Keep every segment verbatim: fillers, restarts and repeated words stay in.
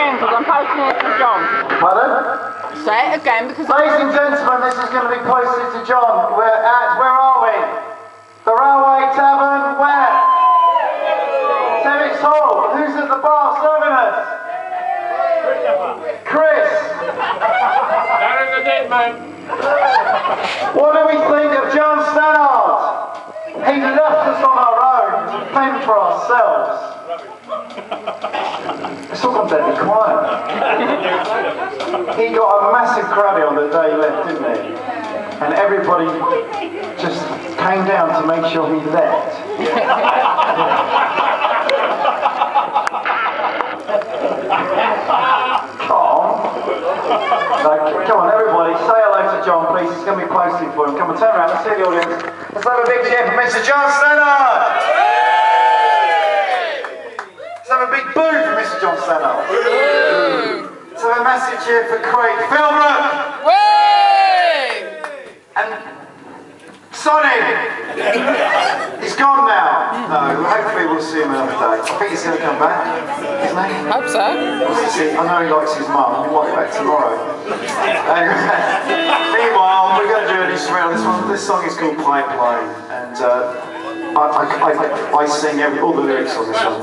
again because I'm posting it to John. Pardon? Say it again because... Ladies and gentlemen, this is going to be posted to John. We're at, where are we? The Railway Tavern, where? Tivetshall. Who's at the bar serving us? Chris. That is a dead man. What do we think of John Stannard? He left us on our own to fend for ourselves. It's all gone deadly quiet. He got a massive crowd on the day he left, didn't he? And everybody just came down to make sure he left. Come on. Like, come on, everybody, say hello to John, please. It's going to be posted for him. Come on, turn around, let's see the audience. Let's have a big cheer for Mister John Stannard. Let's have a big boo for Mister John Stannard. Let's have a massive cheer for Craig Fillbrook. And Sonny! He's gone now. No, hopefully we'll see him another day. I think he's going to come back, isn't he? Hope so. I know he likes his mum. He might be back tomorrow. Anyway, meanwhile, we're going to do an instrumental. This one, this song is called Pipeline, and uh, I, I, I, I sing every, all the lyrics on this song.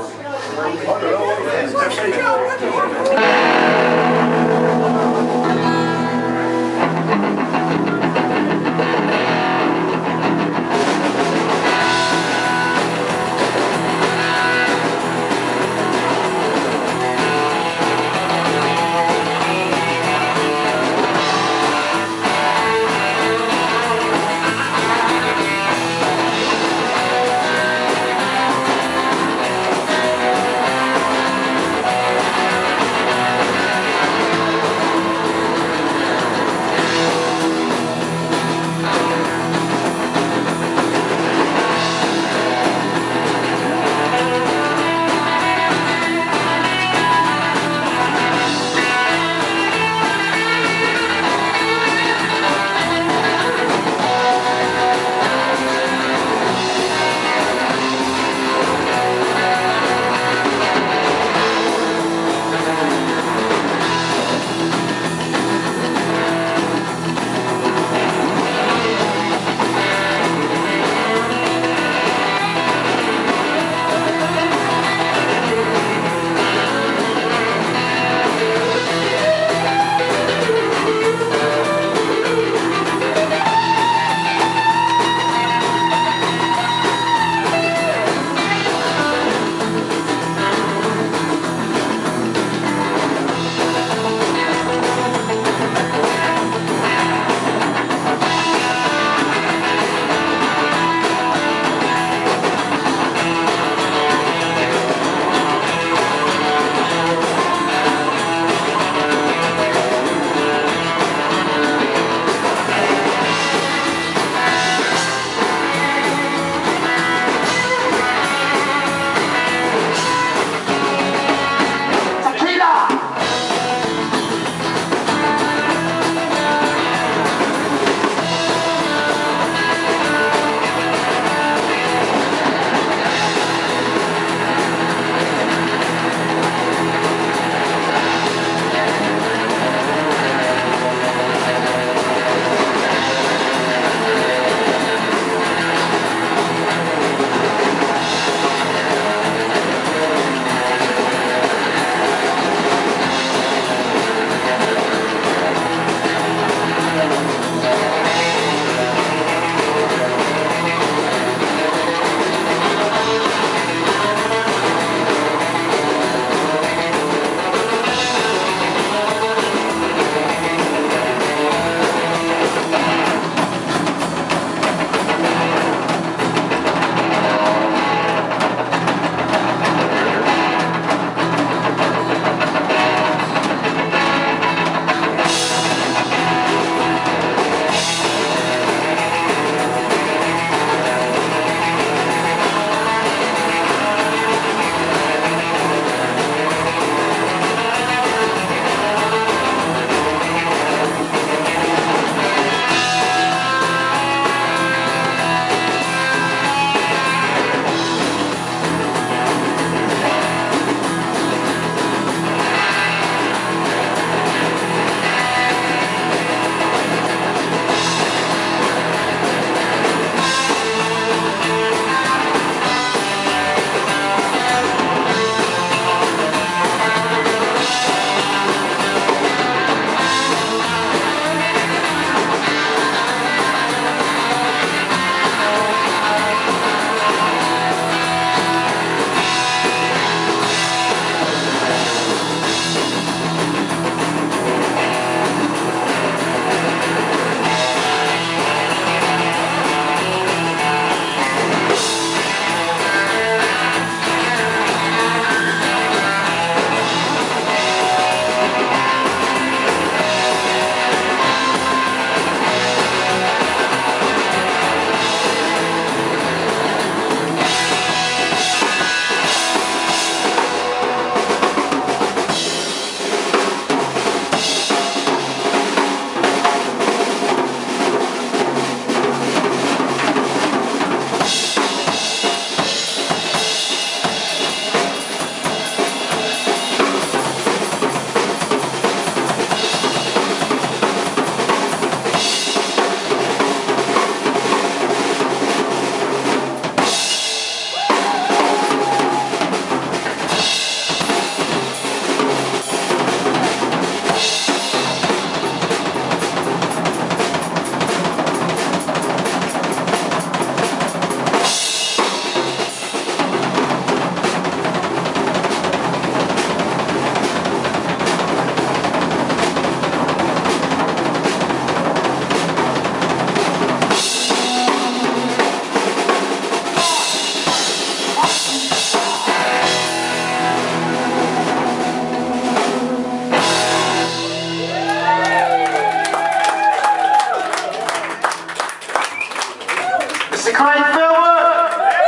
Mister Craig Fillbrook.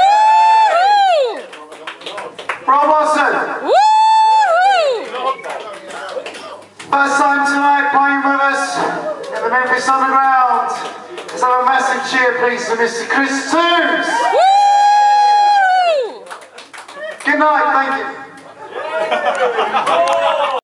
Rob Watson. First time tonight playing with us in the Memphis Underground. Let's have a massive cheer please for Mister Chris Toombs. Good night, thank you.